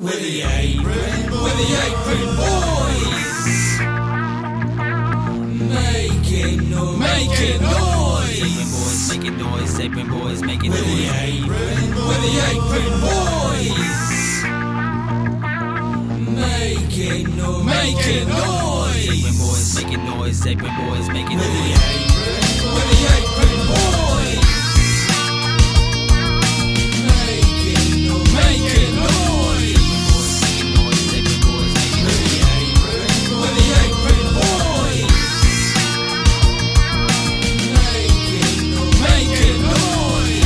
We're the Apron Boys. Making noise. Making noise. Apron boys, Apron boys, making noise. We're the Apron Boys. Making noise. Making noise. Apron boys, making noise. Apron boys, making noise. We're the Apron Boys. Making noise. Making noise. We're the Apron Boys. Making noise.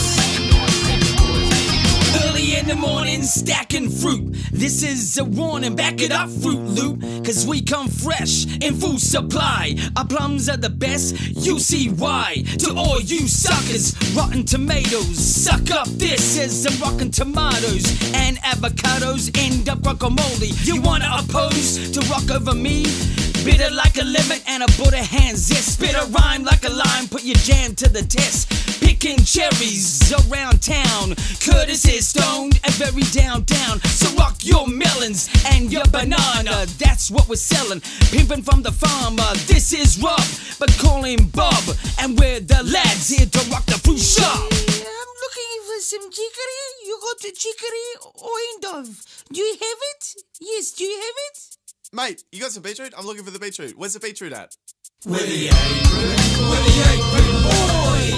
Early in the morning, stacking fruit. This is a warning, back it up, Fruit Loop. Cause we come fresh, in full supply. Our plums are the best, you see why. To all you suckers, rotten tomatoes, suck up this is a rockin' tomatoes. And avocados end up guacamole. You wanna oppose to rock over me? Bitter like a lemon and a butter hand zest. Spit a rhyme like a lime, put your jam to the test. Picking cherries around town. Curtis is stoned and very down. So rock your melons and your banana. That's what we're selling. Pimping from the farmer. This is Rob, but call him Bob. And we're the lads here to rock the fruit shop. I'm looking for some chicory. You got the chicory oined of. Do you have it? Yes, do you have it? Mate, you got some beetroot? I'm looking for the beetroot. Where's the beetroot at? We're the Apron Boys.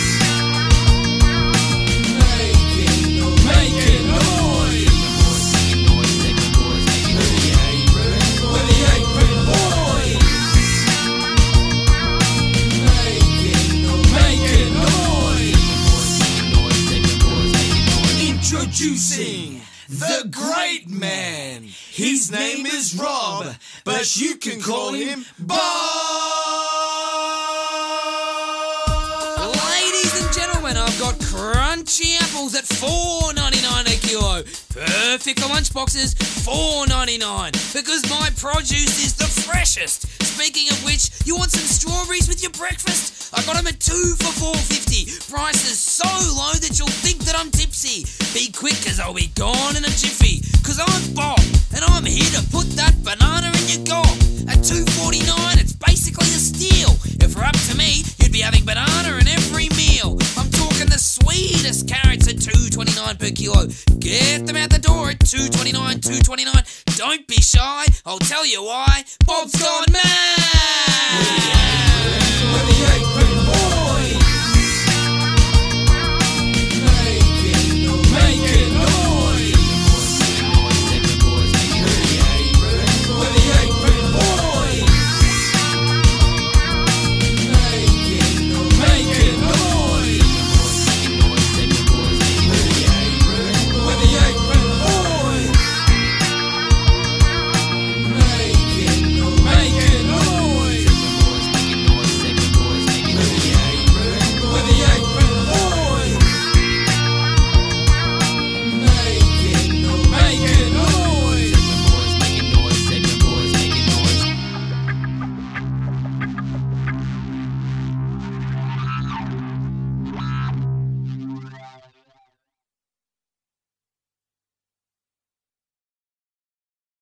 Making noise. We're the Apron Boys. Making noise. Introducing the great man. His name is Rob, but you can call him Bob. Ladies and gentlemen, I've got crunchy apples at $4.99 a kilo. Perfect for lunch boxes, $4.99. Because my produce is the freshest. Speaking of which, you want some strawberries with your breakfast? I got them at 2 for $4.50. Price is so low that you'll think that I'm tipsy. Be quick, cause I'll be gone in a jiffy. Cause I'm Bob, and I'm here to put that banana in your gob. At $2.49, it's basically a steal. If it were up to me, you'd be having banana in every meal. I'm talking the sweetest carrots at $2.29 per kilo. Get them out the door at $2.29. Don't be shy, I'll tell you why. Bob's gone mad.